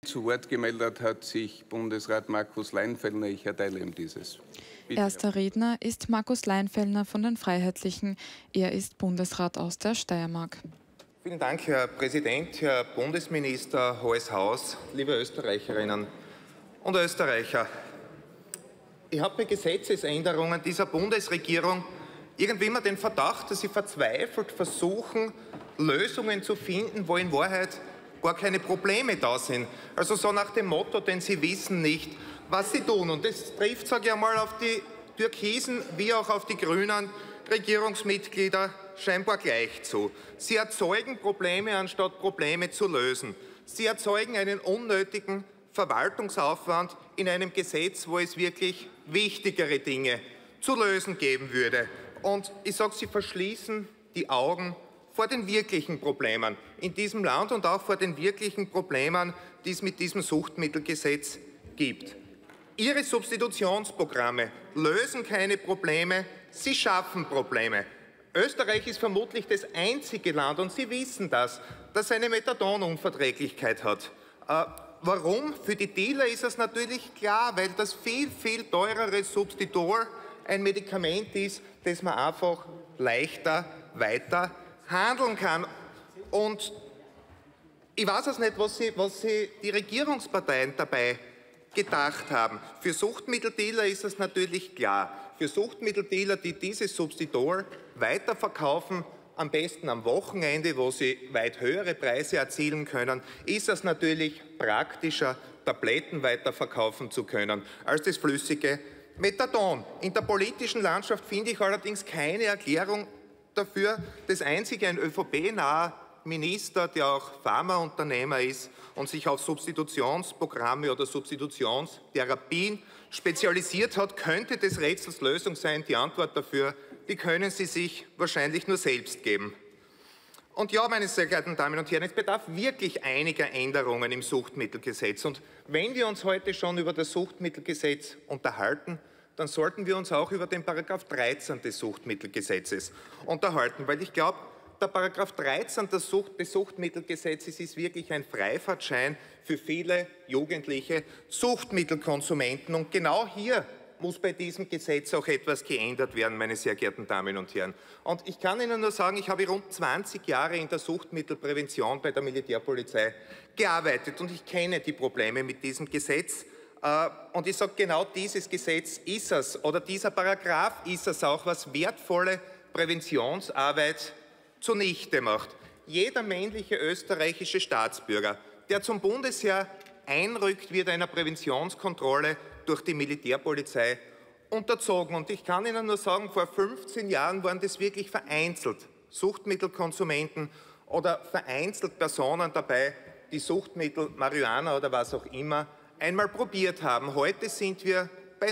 Zu Wort gemeldet hat sich Bundesrat Markus Leinfeldner. Ich erteile ihm dieses. Bitte. Erster Redner ist Markus Leinfeldner von den Freiheitlichen. Er ist Bundesrat aus der Steiermark. Vielen Dank, Herr Präsident, Herr Bundesminister, Hohes Haus, liebe Österreicherinnen und Österreicher. Ich habe bei Gesetzesänderungen dieser Bundesregierung irgendwie immer den Verdacht, dass sie verzweifelt versuchen, Lösungen zu finden, wo in Wahrheit gar keine Probleme da sind. Also so nach dem Motto, denn sie wissen nicht, was sie tun. Und das trifft, sage ich einmal, auf die türkisen wie auch auf die grünen Regierungsmitglieder scheinbar gleich zu. Sie erzeugen Probleme, anstatt Probleme zu lösen. Sie erzeugen einen unnötigen Verwaltungsaufwand in einem Gesetz, wo es wirklich wichtigere Dinge zu lösen geben würde. Und ich sage, sie verschließen die Augen vor den wirklichen Problemen in diesem Land und auch vor den wirklichen Problemen, die es mit diesem Suchtmittelgesetz gibt. Ihre Substitutionsprogramme lösen keine Probleme, sie schaffen Probleme. Österreich ist vermutlich das einzige Land, und Sie wissen das eine Methadonunverträglichkeit hat. Warum? Für die Dealer ist es natürlich klar, weil das viel, viel teurere Substitor ein Medikament ist, das man einfach leichter weiter handeln kann. Und ich weiß es nicht, was sie die Regierungsparteien dabei gedacht haben. Für Suchtmitteldealer ist es natürlich klar. Für Suchtmitteldealer, die dieses Substitor weiterverkaufen, am besten am Wochenende, wo sie weit höhere Preise erzielen können, ist es natürlich praktischer, Tabletten weiterverkaufen zu können, als das flüssige Methadon. In der politischen Landschaft finde ich allerdings keine Erklärung dafür. Das einzige, ein ÖVP-naher Minister, der auch Pharmaunternehmer ist und sich auf Substitutionsprogramme oder Substitutionstherapien spezialisiert hat, könnte des Rätsels Lösung sein. Die Antwort dafür, die können Sie sich wahrscheinlich nur selbst geben. Und ja, meine sehr geehrten Damen und Herren, es bedarf wirklich einiger Änderungen im Suchtmittelgesetz. Und wenn wir uns heute schon über das Suchtmittelgesetz unterhalten, dann sollten wir uns auch über den Paragraph 13 des Suchtmittelgesetzes unterhalten, weil ich glaube, der Paragraph 13 des Suchtmittelgesetzes ist wirklich ein Freifahrtschein für viele jugendliche Suchtmittelkonsumenten. Und genau hier muss bei diesem Gesetz auch etwas geändert werden, meine sehr geehrten Damen und Herren. Und ich kann Ihnen nur sagen, ich habe rund 20 Jahre in der Suchtmittelprävention bei der Militärpolizei gearbeitet und ich kenne die Probleme mit diesem Gesetz. Und ich sage, genau dieses Gesetz ist es, oder dieser Paragraph ist es auch, was wertvolle Präventionsarbeit zunichte macht. Jeder männliche österreichische Staatsbürger, der zum Bundesheer einrückt, wird einer Präventionskontrolle durch die Militärpolizei unterzogen. Und ich kann Ihnen nur sagen, vor 15 Jahren waren das wirklich vereinzelt Suchtmittelkonsumenten oder vereinzelt Personen dabei, die Suchtmittel, Marihuana oder was auch immer, einmal probiert haben. Heute sind wir bei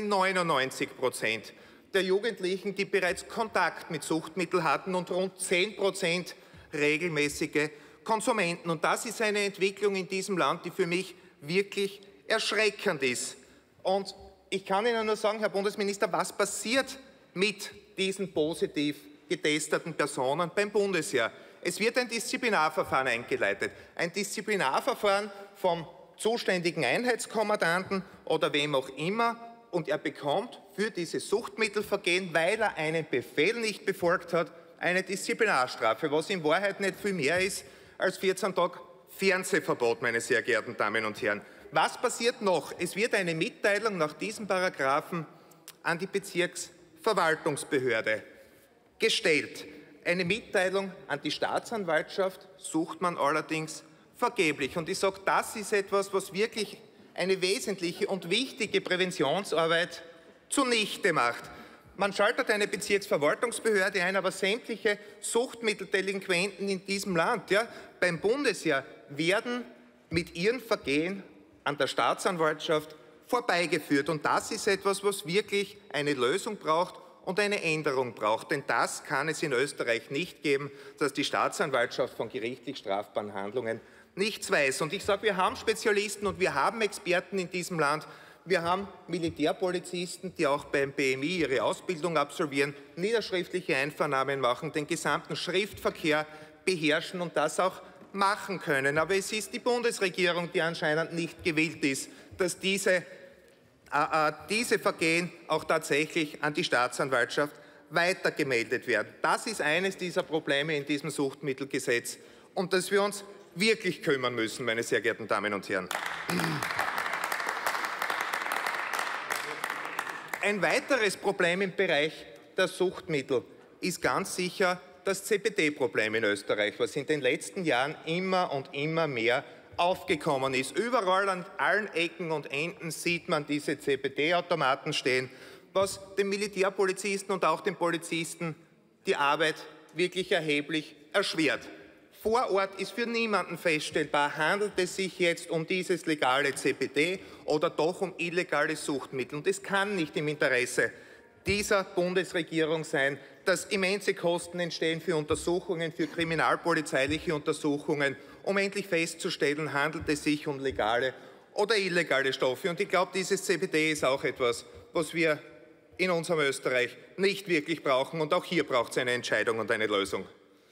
99% der Jugendlichen, die bereits Kontakt mit Suchtmitteln hatten und rund 10% regelmäßige Konsumenten. Und das ist eine Entwicklung in diesem Land, die für mich wirklich erschreckend ist. Und ich kann Ihnen nur sagen, Herr Bundesminister, was passiert mit diesen positiv getesteten Personen beim Bundesheer? Es wird ein Disziplinarverfahren eingeleitet. Ein Disziplinarverfahren vom zuständigen Einheitskommandanten oder wem auch immer. Und er bekommt für dieses Suchtmittelvergehen, weil er einen Befehl nicht befolgt hat, eine Disziplinarstrafe, was in Wahrheit nicht viel mehr ist als 14 Tage Fernsehverbot, meine sehr geehrten Damen und Herren. Was passiert noch? Es wird eine Mitteilung nach diesem Paragraphen an die Bezirksverwaltungsbehörde gestellt. Eine Mitteilung an die Staatsanwaltschaft sucht man allerdings vergeblich. Und ich sage, das ist etwas, was wirklich eine wesentliche und wichtige Präventionsarbeit zunichte macht. Man schaltet eine Bezirksverwaltungsbehörde ein, aber sämtliche Suchtmitteldelinquenten in diesem Land, ja, beim Bundesheer, werden mit ihren Vergehen an der Staatsanwaltschaft vorbeigeführt. Und das ist etwas, was wirklich eine Lösung braucht und eine Änderung braucht. Denn das kann es in Österreich nicht geben, dass die Staatsanwaltschaft von gerichtlich strafbaren Handlungen nichts weiß. Und ich sage, wir haben Spezialisten und wir haben Experten in diesem Land. Wir haben Militärpolizisten, die auch beim BMI ihre Ausbildung absolvieren, niederschriftliche Einvernahmen machen, den gesamten Schriftverkehr beherrschen und das auch machen können. Aber es ist die Bundesregierung, die anscheinend nicht gewillt ist, dass diese Vergehen auch tatsächlich an die Staatsanwaltschaft weitergemeldet werden. Das ist eines dieser Probleme in diesem Suchtmittelgesetz, um das wir uns wirklich kümmern müssen, meine sehr geehrten Damen und Herren. Ein weiteres Problem im Bereich der Suchtmittel ist ganz sicher das CBD-Problem in Österreich, was in den letzten Jahren immer und immer mehr aufgekommen ist. Überall an allen Ecken und Enden sieht man diese CBD-Automaten stehen, was den Militärpolizisten und auch den Polizisten die Arbeit wirklich erheblich erschwert. Vor Ort ist für niemanden feststellbar, handelt es sich jetzt um dieses legale CBD oder doch um illegale Suchtmittel. Und es kann nicht im Interesse dieser Bundesregierung sein, dass immense Kosten entstehen für Untersuchungen, für kriminalpolizeiliche Untersuchungen, um endlich festzustellen, handelt es sich um legale oder illegale Stoffe. Und ich glaube, dieses CBD ist auch etwas, was wir in unserem Österreich nicht wirklich brauchen. Und auch hier braucht es eine Entscheidung und eine Lösung.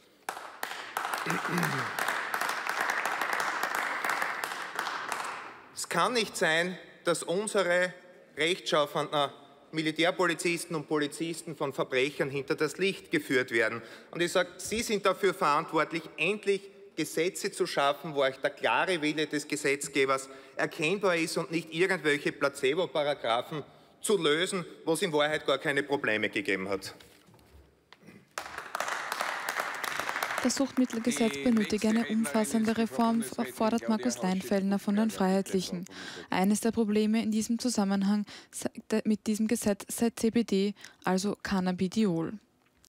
Es kann nicht sein, dass unsere rechtschaffenden Militärpolizisten und Polizisten von Verbrechern hinter das Licht geführt werden. Und ich sage, Sie sind dafür verantwortlich, endlich Gesetze zu schaffen, wo euch der klare Wille des Gesetzgebers erkennbar ist und nicht irgendwelche Placebo-Paragraphen zu lösen, wo es in Wahrheit gar keine Probleme gegeben hat. Das Suchtmittelgesetz benötigt eine umfassende Reform, fordert Markus Leinfeldner von den Freiheitlichen. Eines der Probleme in diesem Zusammenhang mit diesem Gesetz sei CBD, also Cannabidiol.